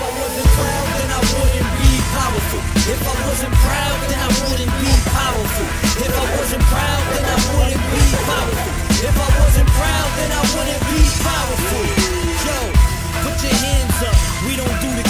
I wasn't proud, then I wouldn't be powerful. If I wasn't proud, then I wouldn't be powerful. If I wasn't proud, then I wouldn't be powerful. If I wasn't proud, then I wouldn't be powerful. Yo, put your hands up. We don't do the